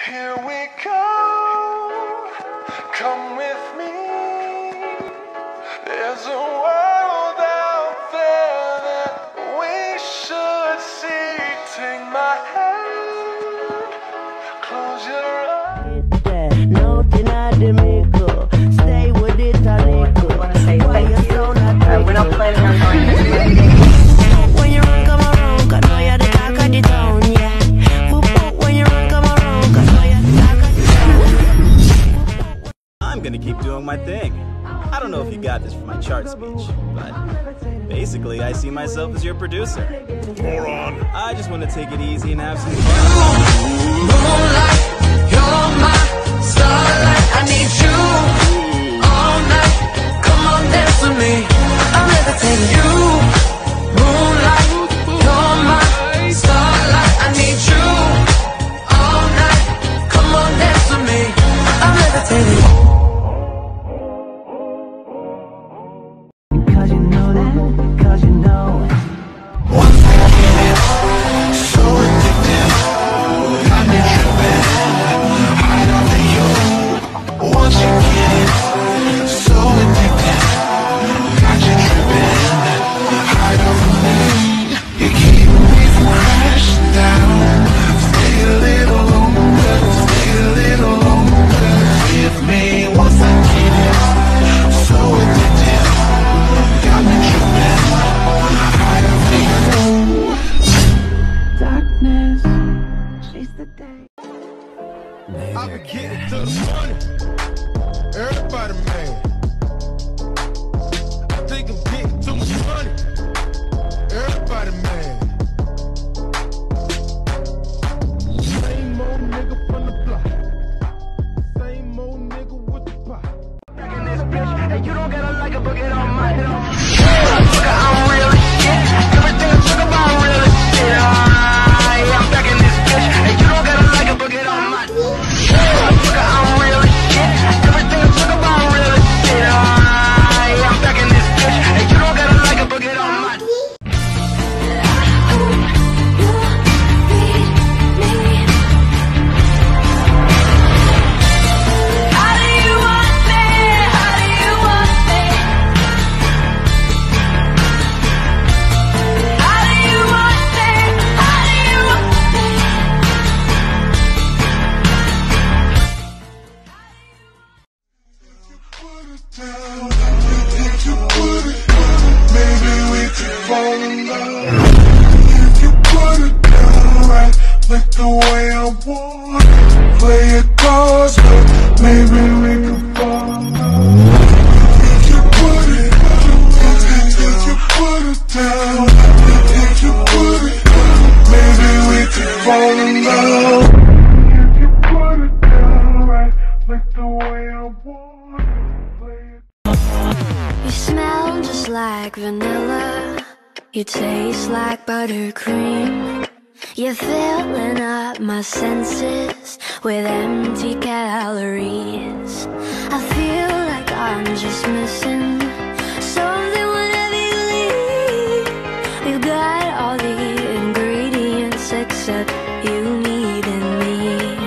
Here we go, come with me. There's a world out there that we should see. Take my hand, close your eyes. No deny Mico, stay with it, Talico. Why you so not we're not planning on going this way. When you run, come around, I know you're the talk of the town, yeah. When you run, come around, I know you're the talk of the town. I'm gonna keep doing my thing. I don't know if you got this from my chart speech, but basically I see myself as your producer. Moron. I just want to take it easy and have some fun. Moonlight, you're my starlight. I need you all night. Come on, dance with me. I'm levitating. You, moonlight, you're my starlight. I need you all night. Come on, dance with me. I'm levitating. Cause you know that, cause you know. Once I get it, so addictive. I need you better, hide under you. Once you get it, so addictive. Got you tripping, hide over me. You keep me from crashing down. Stay a little longer, stay a little longer with me. Once I get it, so addictive. Got me tripping, hide over you. Darkness, chase the day. I been getting to the money. Everybody mad. I think I'm getting too much money. Everybody mad. Same old nigga from the block. Same old nigga with the pot. Back in this bitch, and you don't gotta like it, but get on my head. I'm real as shit. Everything I talk about real as shit. I'm back in this bitch, and you don't gotta like it, but get on my I'm real as shit. Everything I talk about real as shit. I'm back in this bitch, and you don't gotta like it, but get on my the way I want it. Play it close, but maybe we can fall in love. If you put it down, if you put it, maybe we can fall in love. If you put it down right, like the way I want it. Play it. You smell just like vanilla. You taste like buttercream. You're filling up my senses with empty calories. I feel like I'm just missing something whenever you leave. You got all the ingredients except you needing me.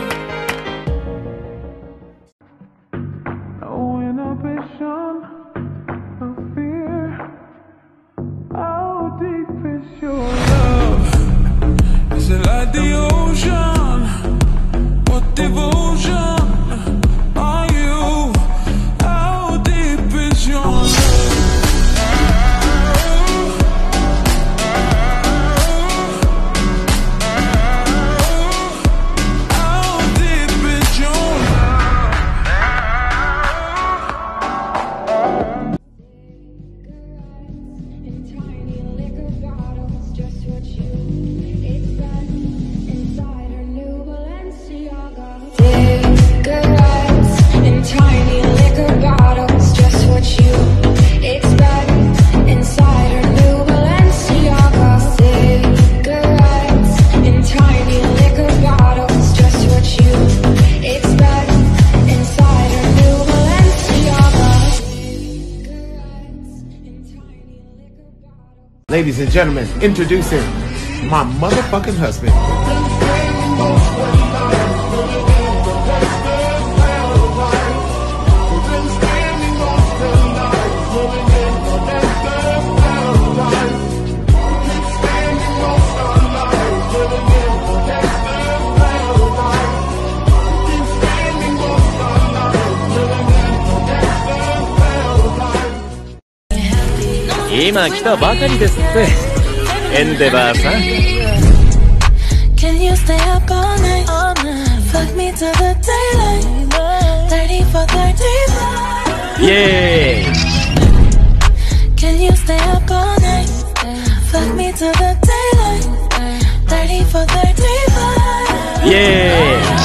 No inhibition, no fear. How deep is your love? Is it like the ocean? What devotion are you? How deep is your love? How deep is your In tiny liquor bottles, just what you expect. Inside her new Balenciaga. Cigarettes in tiny liquor bottles, just what you expect. Inside her new Balenciaga. Cigarettes in tiny liquor bottles, just what you expect. Inside her new Balenciaga. Cigarettes in tiny liquor bottles. Ladies and gentlemen, introducing my motherfucking husband. 今来たばかりですって、エンデバーさん。 Can you stay up all night? Fuck me to the daylight. 30 for 35. イエーイ。 Can you stay up all night? Fuck me to the daylight. 30 for 35. イエーイ。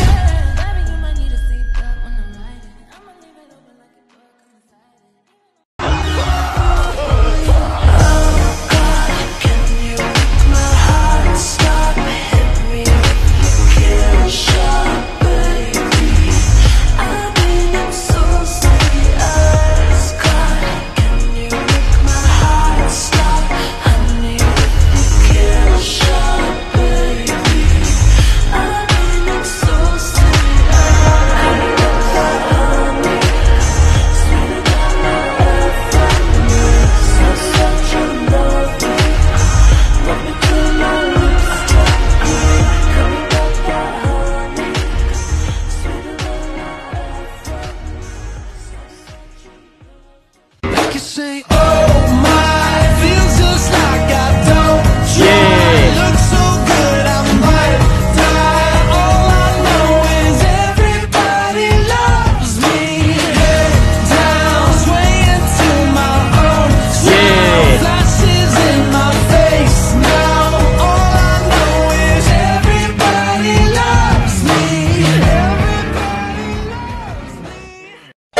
Say, oh my, feels just like I don't try. Look so good, I might die. All I know is everybody loves me. Head down, swaying to my own sound. Flashes in my face now. All I know is everybody loves me. Everybody loves me.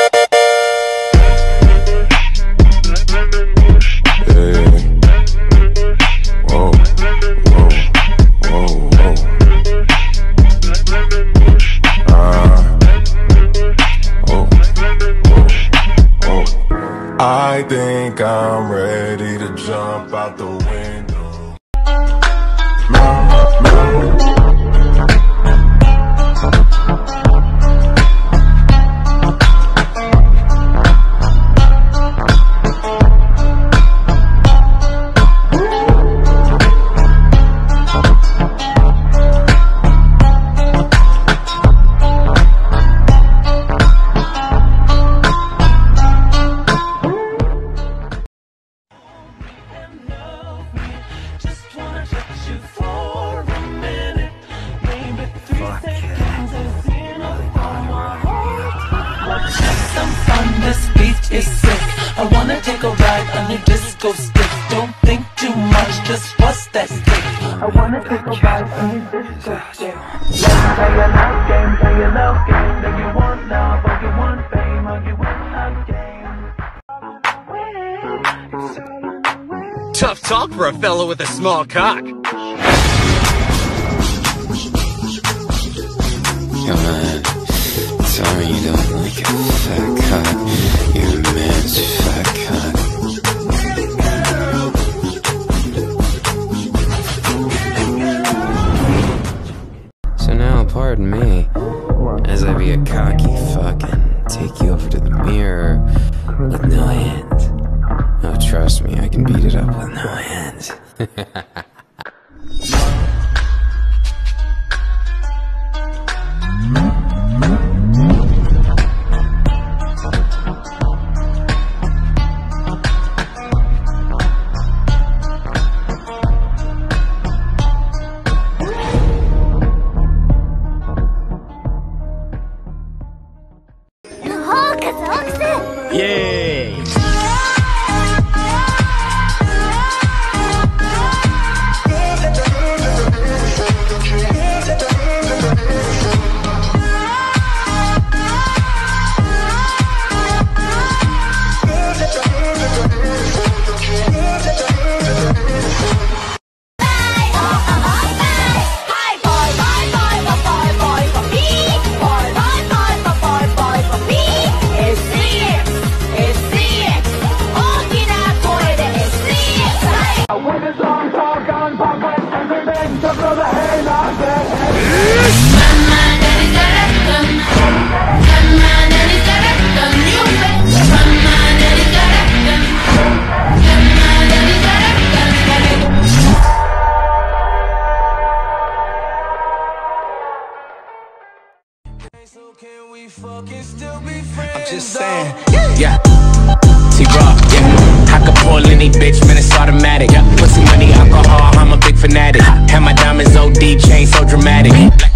I think I'm ready to jump out the window. This beat is sick. I wanna take a ride on your disco stick. Don't think too much, just bust that stick. I wanna take a ride on your disco stick. Let's play a love game, play a love game. Do you want love or you want fame or you want a game? Tough talk for a fellow with a small cock. Come on, tell me you don't like a fat cock. You're a man's fat cock. So now, pardon me, as I be a cocky fuck and take you over to the mirror with no hands. Oh, trust me, I can beat it up with no hands. Yay! I'm just saying, yeah. T-Rock, yeah. I could pull any bitch, man, it's automatic. Pussy, money, alcohol, I'm a big fanatic. Have my diamonds OD, chain so dramatic.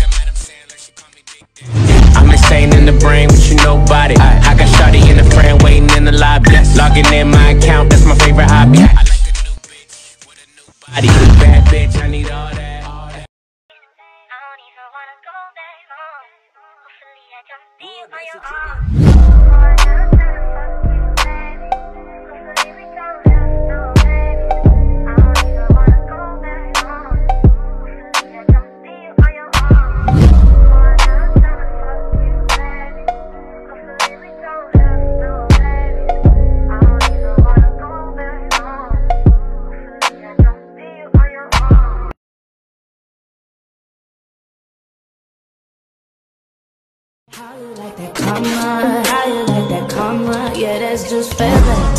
I'm insane in the brain, but you know about it. I got shawty in the frame, waiting in the lobby. Logging in my account, that's my favorite hobby. I like a new bitch with a new body. Bad bitch, I need all that. How you like that karma? How you like that karma? Yeah, that's just feather.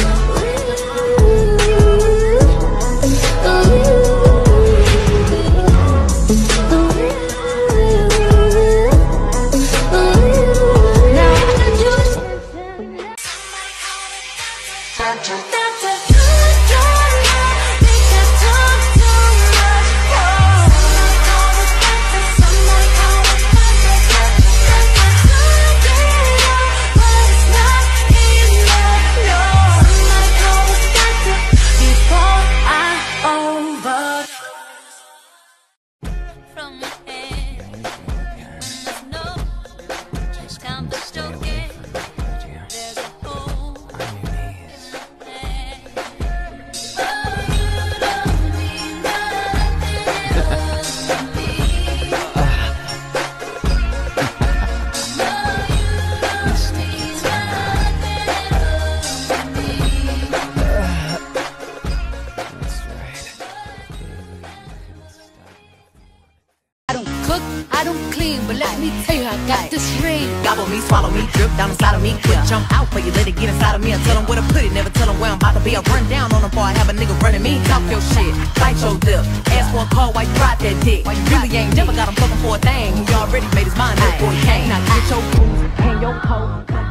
I don't clean, but let me tell you, I got this ring. Gobble me, swallow me, drip down inside of me. Quick jump out for you, let it get inside of me. I tell them where to put it, never tell them where I'm about to be. I run down on them before I have a nigga running me. Talk your shit, bite your lip. Ask for a call while you ride that dick. You really ain't never got him fucking for a thing. He already made his mind up before he came. Now get your boots and your coat.